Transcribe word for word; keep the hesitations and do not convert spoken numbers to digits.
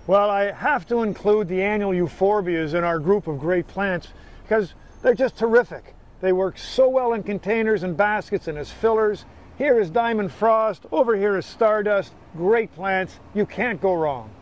Well, I have to include the annual Euphorbias in our group of great plants because they're just terrific. They work so well in containers and baskets and as fillers. Here is Diamond Frost, over here is Stardust. Great plants, you can't go wrong.